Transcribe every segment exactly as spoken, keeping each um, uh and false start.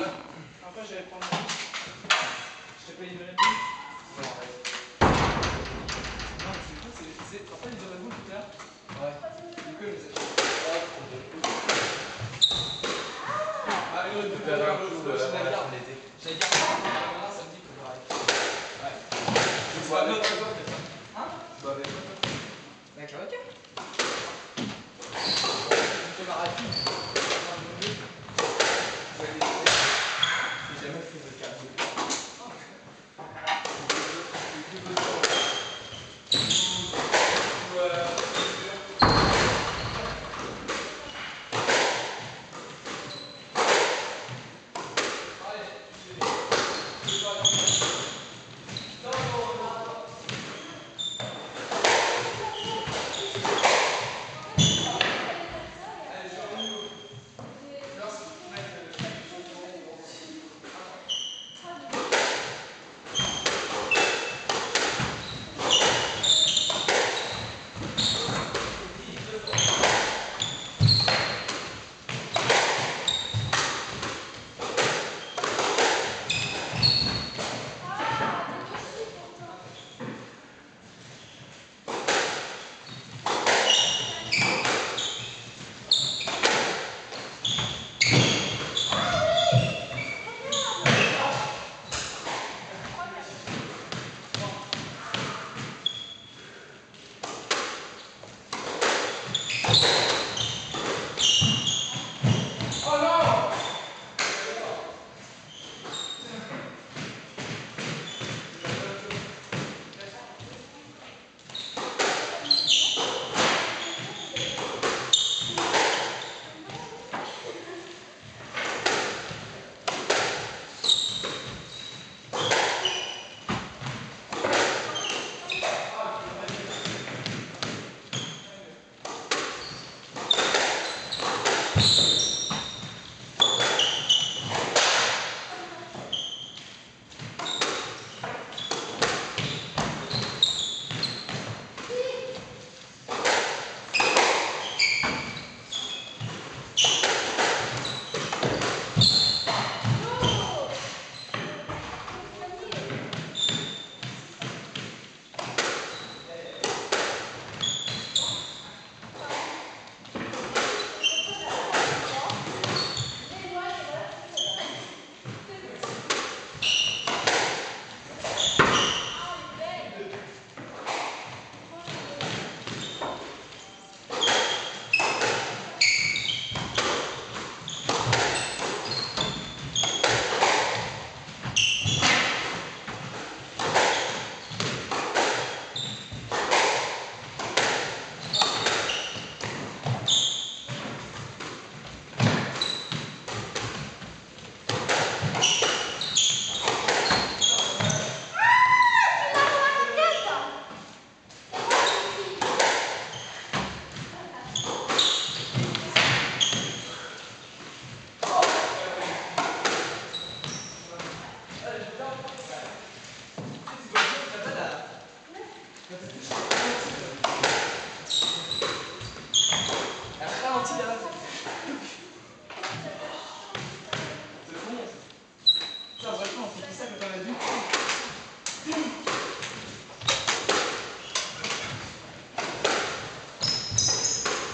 Après, j'allais prendre la vie. Je t'ai pas libéré de vie. Non, arrête. Non, c'est quoi? C'est. Après, les Red Bull tout à l'heure. Ouais. Du coup, les achète. Ah, une Red Bull, t'as un coup, euh, avant la fin de l'été. J'allais dire, ça me dit que pareil. Ouais. Tu bois avec quoi, toi? Hein? Tu bois avec quoi, toi? Avec la vodka. Je te la rapide. J'ai jamais fait vodka.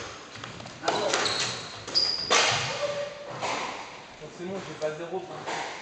Forcément, j'ai pas zéro.